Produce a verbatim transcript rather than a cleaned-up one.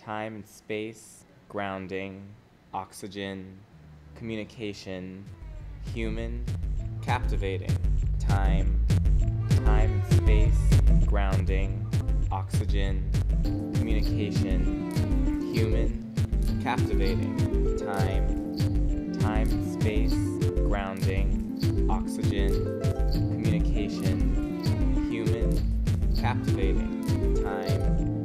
time and space, grounding, oxygen, communication, human, captivating, time, time and space, grounding, oxygen, communication, human, captivating, time, time and space, grounding, oxygen, communication, human, captivating, time,